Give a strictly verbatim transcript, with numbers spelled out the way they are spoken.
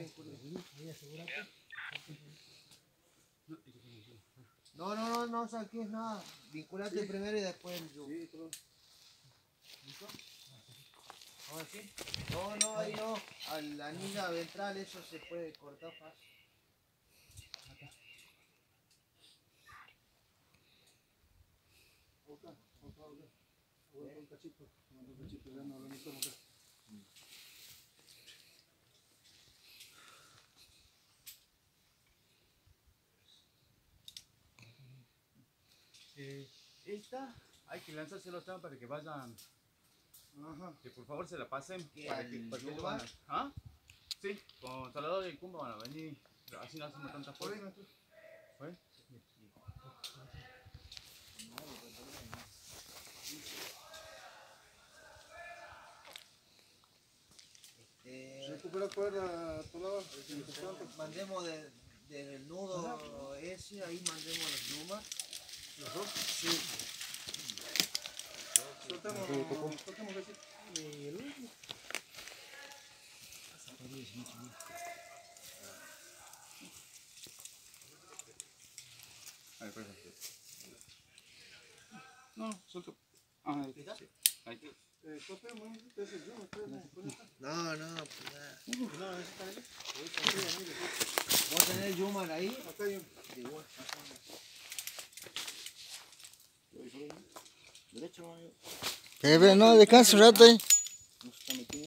No, no, no, no saques nada. Vinculate primero y después el yugo. ¿Listo? Ahora sí. No, no, ahí no. A la anilla ventral eso se puede cortar fácil. Un cachito, un cachito, ya no lo necesitamos acá. Eh, esta hay que lanzárselo también para que vayan. Ajá. Que por favor se la pasen para que, para que ellos van a- ¿Ah? Sí, con Salvador y el Cumba van a venir. Así no hacemos tantas cosas. ¿Fue? Eh, Recupera cuerda a tu lado. mandemos de, desde el nudo ese, ahí mandemos las plumas. ¿Los dos? Sí. Soltemos, soltemos así. Ahí, perfecto. No, suelto. Ah, ahí está. Ahí está. Eh, soltemos, ¿eh? Ese es yo, ustedes no se ponen acá. No, no, pues nada. No, ese está ahí. ¿Vos tenés Yuman ahí? Acá hay un. Igual. Derecho, no, descansa un rato ahí.